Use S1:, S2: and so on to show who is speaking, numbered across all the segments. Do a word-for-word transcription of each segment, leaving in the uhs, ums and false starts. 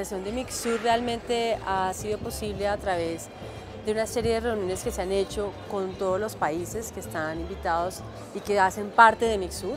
S1: organización de Mixur realmente ha sido posible a través de una serie de reuniones que se han hecho con todos los países que están invitados y que hacen parte de Mixur.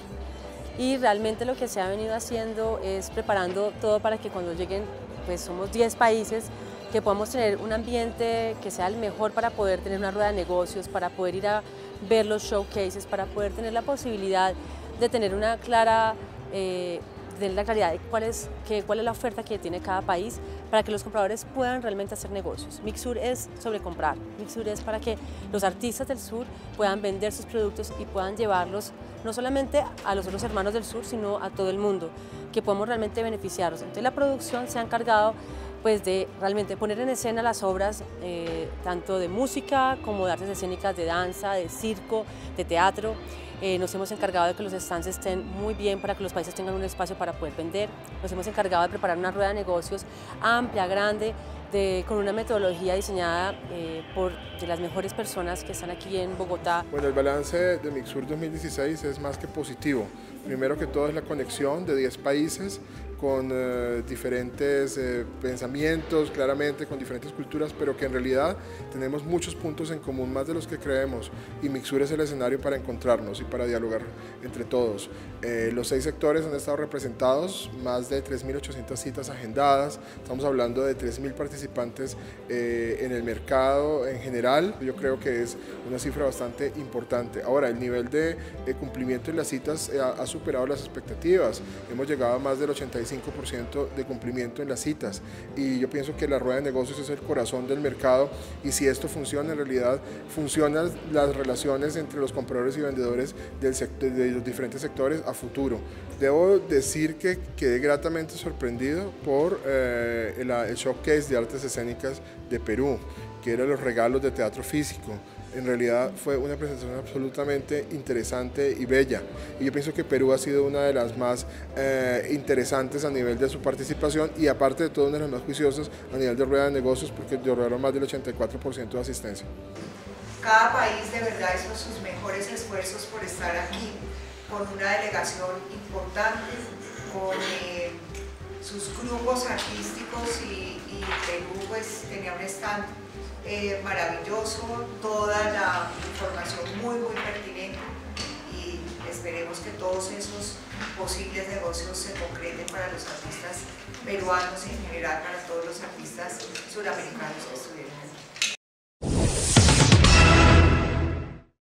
S1: Y realmente lo que se ha venido haciendo es preparando todo para que cuando lleguen, pues somos diez países, que podamos tener un ambiente que sea el mejor para poder tener una rueda de negocios, para poder ir a ver los showcases, para poder tener la posibilidad de tener una clara, eh, de la claridad de cuál es, que, cuál es la oferta que tiene cada país para que los compradores puedan realmente hacer negocios. Mixur es sobre comprar, Mixur es para que los artistas del sur puedan vender sus productos y puedan llevarlos no solamente a los otros hermanos del sur, sino a todo el mundo, que podamos realmente beneficiarlos. Entonces la producción se ha encargado pues de realmente poner en escena las obras eh, tanto de música como de artes escénicas, de danza, de circo, de teatro. Eh, nos hemos encargado de que los stands estén muy bien para que los países tengan un espacio para poder vender. Nos hemos encargado de preparar una rueda de negocios amplia, grande, de, con una metodología diseñada eh, por de las mejores personas que están aquí en Bogotá.
S2: Bueno, el balance de Mixur dos mil dieciséis es más que positivo. Primero que todo es la conexión de diez países con eh, diferentes eh, pensamientos, claramente con diferentes culturas, pero que en realidad tenemos muchos puntos en común, más de los que creemos, y Mixur es el escenario para encontrarnos y para dialogar entre todos. Eh, los seis sectores han estado representados, más de tres mil ochocientas citas agendadas, estamos hablando de tres mil participantes eh, en el mercado en general. Yo creo que es una cifra bastante importante. Ahora, el nivel de, de cumplimiento en las citas eh, ha, ha superado las expectativas, hemos llegado a más del ochenta y cinco por ciento de cumplimiento en las citas, y yo pienso que la rueda de negocios es el corazón del mercado, y si esto funciona, en realidad funcionan las relaciones entre los compradores y vendedores del sector, de los diferentes sectores a futuro. Debo decir que quedé gratamente sorprendido por eh, el, el showcase de artes escénicas de Perú, que eran los regalos de teatro físico. En realidad fue una presentación absolutamente interesante y bella, y yo pienso que Perú ha sido una de las más eh, interesantes a nivel de su participación, y aparte de todo una de las más juiciosas a nivel de rueda de negocios, porque lograron más del ochenta y cuatro por ciento de asistencia.
S3: Cada país de verdad hizo sus mejores esfuerzos por estar aquí, con una delegación importante, con eh, sus grupos artísticos, y, y Perú pues tenía un stand Eh, maravilloso, toda la información muy muy pertinente, y esperemos que todos esos posibles negocios se concreten para los artistas peruanos y en general para todos los artistas suramericanos que estuvieron aquí.